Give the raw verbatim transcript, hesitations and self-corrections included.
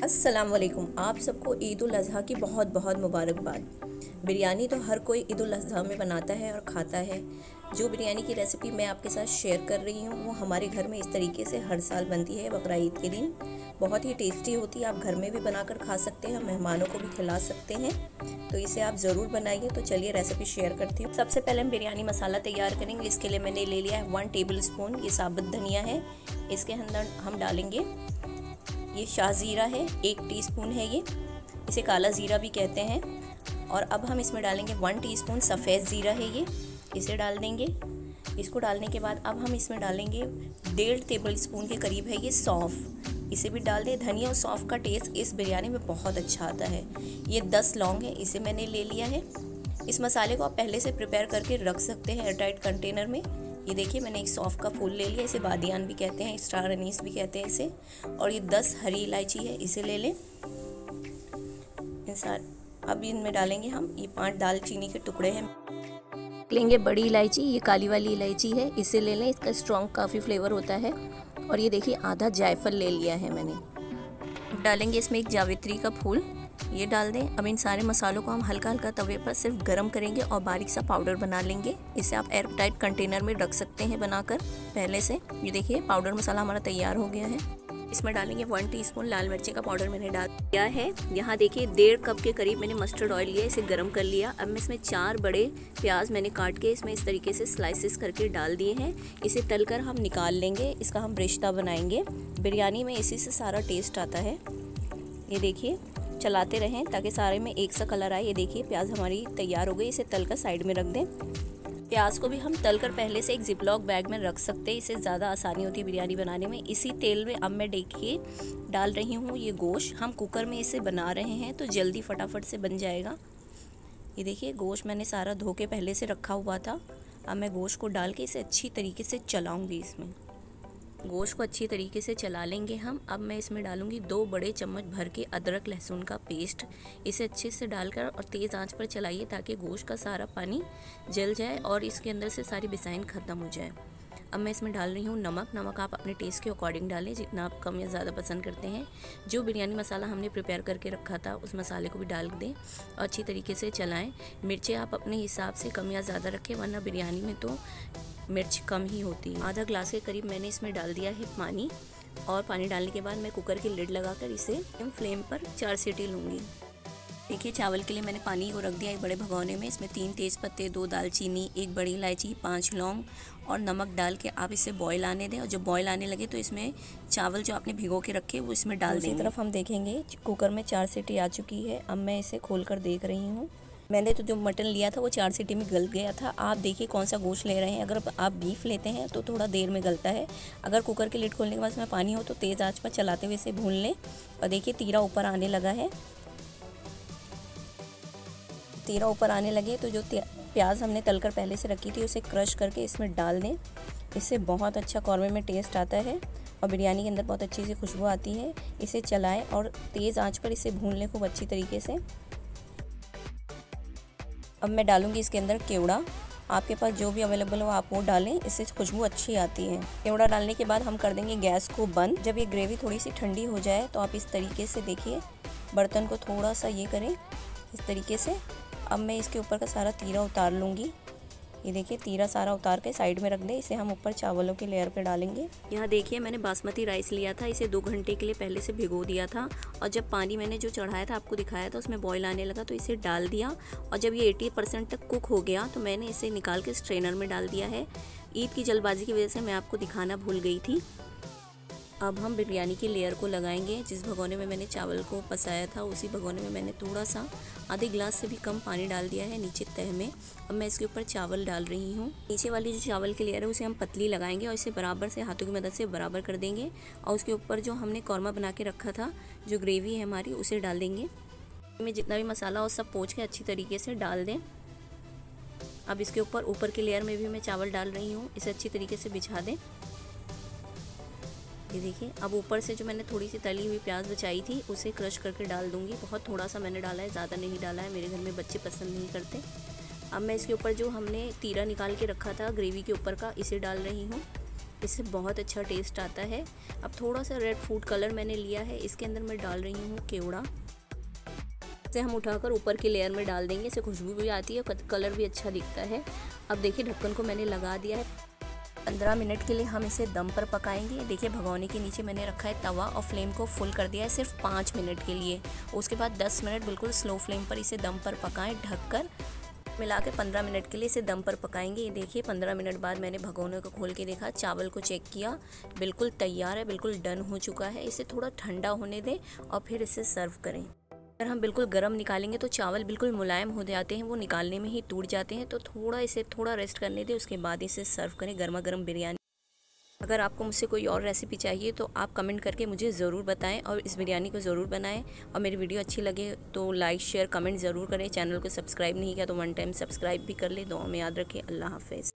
अस्सलाम वालेकुम। आप सबको ईद उल अज़हा की बहुत बहुत मुबारकबाद। बिरयानी तो हर कोई ईद उल अज़हा में बनाता है और खाता है। जो बिरयानी की रेसिपी मैं आपके साथ शेयर कर रही हूँ वो हमारे घर में इस तरीके से हर साल बनती है बकरा ईद के दिन। बहुत ही टेस्टी होती है। आप घर में भी बनाकर खा सकते हैं, मेहमानों को भी खिला सकते हैं, तो इसे आप ज़रूर बनाइए। तो चलिए रेसिपी शेयर करती हूँ। सबसे पहले हम बिरयानी मसाला तैयार करेंगे। इसके लिए मैंने ले लिया है वन टेबल स्पून ये साबुत धनिया है। इसके अंदर हम डालेंगे ये शाहजीरा है, एक टीस्पून है ये, इसे काला ज़ीरा भी कहते हैं। और अब हम इसमें डालेंगे वन टीस्पून सफ़ेद ज़ीरा है ये, इसे डाल देंगे। इसको डालने के बाद अब हम इसमें डालेंगे डेढ़ टेबल स्पून के करीब है ये सौंफ, इसे भी डाल दें। धनिया और सौंफ का टेस्ट इस बिरयानी में बहुत अच्छा आता है। ये दस लौंग है, इसे मैंने ले लिया है। इस मसाले को आप पहले से प्रिपेयर करके रख सकते हैं एयरटाइट कंटेनर में। ये देखिए मैंने एक सौंफ का फूल ले लिया, इसे बादियान भी कहते हैं, स्टार अनीस भी कहते हैं इसे। और ये दस हरी इलायची है, इसे ले लें। इन सार अब इनमें डालेंगे हम ये पांच दालचीनी के टुकड़े हैं। लेंगे बड़ी इलायची, ये काली वाली इलायची है, इसे ले लें, इसका स्ट्रॉन्ग काफ़ी फ्लेवर होता है। और ये देखिए आधा जायफल ले लिया है मैंने। डालेंगे इसमें एक जावित्री का फूल, ये डाल दें। अब इन सारे मसालों को हम हल्का हल्का तवे पर सिर्फ गरम करेंगे और बारीक सा पाउडर बना लेंगे। इसे आप एयर टाइट कंटेनर में रख सकते हैं बनाकर पहले से। ये देखिए पाउडर मसाला हमारा तैयार हो गया है। इसमें डालेंगे वन टीस्पून लाल मिर्ची का पाउडर मैंने डाल दिया है। यहाँ देखिए डेढ़ कप के करीब मैंने मस्टर्ड ऑयल लिया, इसे गर्म कर लिया। अब मैं इसमें चार बड़े प्याज मैंने काट के इसमें इस तरीके से स्लाइसेस करके डाल दिए हैं। इसे तलकर हम निकाल लेंगे, इसका हम रिश्ता बनाएंगे। बिरयानी में इसी से सारा टेस्ट आता है। ये देखिए चलाते रहें ताकि सारे में एक सा कलर आए। ये देखिए प्याज हमारी तैयार हो गई, इसे तलकर साइड में रख दें। प्याज को भी हम तलकर पहले से एक जिपलॉक बैग में रख सकते हैं, इससे ज़्यादा आसानी होती है बिरयानी बनाने में। इसी तेल में अब मैं देखिए डाल रही हूँ ये गोश्त। हम कुकर में इसे बना रहे हैं तो जल्दी फटाफट से बन जाएगा। ये देखिए गोश्त मैंने सारा धो के पहले से रखा हुआ था। अब मैं गोश्त को डाल के इसे अच्छी तरीके से चलाऊँगी। इसमें गोश्त को अच्छी तरीके से चला लेंगे हम। अब मैं इसमें डालूंगी दो बड़े चम्मच भर के अदरक लहसुन का पेस्ट। इसे अच्छे से डालकर और तेज़ आंच पर चलाइए ताकि गोश्त का सारा पानी जल जाए और इसके अंदर से सारी बिसाइन ख़त्म हो जाए। अब मैं इसमें डाल रही हूँ नमक। नमक आप अपने टेस्ट के अकॉर्डिंग डालें, जितना आप कम या ज़्यादा पसंद करते हैं। जो बिरयानी मसाला हमने प्रिपेयर करके रखा था उस मसाले को भी डाल दें और अच्छी तरीके से चलाएँ। मिर्चें आप अपने हिसाब से कम या ज़्यादा रखें, वरना बिरयानी में तो मिर्च कम ही होती है। आधा ग्लास के करीब मैंने इसमें डाल दिया है पानी। और पानी डालने के बाद मैं कुकर की लिड लगाकर इसे फ्लेम पर चार सीटी लूँगी। देखिए चावल के लिए मैंने पानी को रख दिया एक बड़े भगोने में। इसमें तीन तेज़ पत्ते, दो दालचीनी, एक बड़ी इलायची, पाँच लौंग और नमक डाल के आप इसे बॉयल आने दें। और जब बॉयल आने लगे तो इसमें चावल जो आपने भिगो के रखे वो इसमें डाल दें। दूसरी तरफ हम देखेंगे कुकर में चार सीटी आ चुकी है। अब मैं इसे खोल कर देख रही हूँ। मैंने तो जो मटन लिया था वो चार सीटी में गल गया था। आप देखिए कौन सा गोश्त ले रहे हैं। अगर आप बीफ लेते हैं तो थोड़ा देर में गलता है। अगर कुकर के लिड खोलने के बाद इसमें पानी हो तो तेज़ आंच पर चलाते हुए इसे भून लें। और देखिए तीरा ऊपर आने लगा है। तीरा ऊपर आने लगे तो जो प्याज हमने तलकर पहले से रखी थी उसे क्रश करके इसमें डाल दें। इससे बहुत अच्छा कौरमे में टेस्ट आता है और बिरयानी के अंदर बहुत अच्छी सी खुशबू आती है। इसे चलाएँ और तेज़ आँच पर इसे भून लें खूब अच्छी तरीके से। अब मैं डालूंगी इसके अंदर केवड़ा। आपके पास जो भी अवेलेबल हो आप वो डालें, इससे खुशबू अच्छी आती है। केवड़ा डालने के बाद हम कर देंगे गैस को बंद। जब ये ग्रेवी थोड़ी सी ठंडी हो जाए तो आप इस तरीके से देखिए बर्तन को थोड़ा सा ये करें इस तरीके से। अब मैं इसके ऊपर का सारा तीरा उतार लूँगी। ये देखिए तीरा सारा उतार के साइड में रख दें। इसे हम ऊपर चावलों के लेयर पे डालेंगे। यहाँ देखिए मैंने बासमती राइस लिया था, इसे दो घंटे के लिए पहले से भिगो दिया था। और जब पानी मैंने जो चढ़ाया था आपको दिखाया था उसमें बॉईल आने लगा तो इसे डाल दिया। और जब ये अस्सी परसेंट तक कुक हो गया तो मैंने इसे निकाल के स्ट्रेनर में डाल दिया है। ईद की जल्दबाजी की वजह से मैं आपको दिखाना भूल गई थी। अब हम बिरयानी की लेयर को लगाएंगे। जिस भगोने में मैंने चावल को पसाया था उसी भगोने में मैंने थोड़ा सा आधे गिलास से भी कम पानी डाल दिया है नीचे तह में। अब मैं इसके ऊपर चावल डाल रही हूँ। नीचे वाली जो चावल की लेयर है उसे हम पतली लगाएंगे और इसे बराबर से हाथों की मदद से बराबर कर देंगे। और उसके ऊपर जो हमने कौरमा बना के रखा था, जो ग्रेवी है हमारी, उसे डाल देंगे। में जितना भी मसाला हो सब पोंछ के अच्छी तरीके से डाल दें। अब इसके ऊपर ऊपर की लेयर में भी मैं चावल डाल रही हूँ, इसे अच्छी तरीके से बिछा दें। ये देखिए अब ऊपर से जो मैंने थोड़ी सी तली हुई प्याज बचाई थी उसे क्रश करके डाल दूंगी। बहुत थोड़ा सा मैंने डाला है, ज़्यादा नहीं डाला है, मेरे घर में बच्चे पसंद नहीं करते। अब मैं इसके ऊपर जो हमने तीरा निकाल के रखा था ग्रेवी के ऊपर का, इसे डाल रही हूँ। इससे बहुत अच्छा टेस्ट आता है। अब थोड़ा सा रेड फूड कलर मैंने लिया है, इसके अंदर मैं डाल रही हूँ केवड़ा। इसे हम उठाकर ऊपर की लेयर में डाल देंगे, इससे खुशबू भी आती है, कलर भी अच्छा दिखता है। अब देखिए ढक्कन को मैंने लगा दिया है। पंद्रह मिनट के लिए हम इसे दम पर पकाएंगे। देखिए भगोने के नीचे मैंने रखा है तवा और फ्लेम को फुल कर दिया है सिर्फ पाँच मिनट के लिए। उसके बाद दस मिनट बिल्कुल स्लो फ्लेम पर इसे दम पर पकाएं ढककर। मिला के पंद्रह मिनट के लिए इसे दम पर पकाएंगे। ये देखिए पंद्रह मिनट बाद मैंने भगोने को खोल के देखा, चावल को चेक किया, बिल्कुल तैयार है, बिल्कुल डन हो चुका है। इसे थोड़ा ठंडा होने दें और फिर इसे सर्व करें। अगर हम बिल्कुल गर्म निकालेंगे तो चावल बिल्कुल मुलायम हो जाते हैं, वो निकालने में ही टूट जाते हैं। तो थोड़ा इसे थोड़ा रेस्ट करने दें, उसके बाद इसे सर्व करें गर्मा गर्म बिरयानी। अगर आपको मुझसे कोई और रेसिपी चाहिए तो आप कमेंट करके मुझे ज़रूर बताएं और इस बिरयानी को ज़रूर बनाएं। और मेरी वीडियो अच्छी लगे तो लाइक शेयर कमेंट ज़रूर करें। चैनल को सब्सक्राइब नहीं किया तो वन टाइम सब्सक्राइब भी कर ले। दुआ में याद रखें। अल्लाह हाफ़िज़।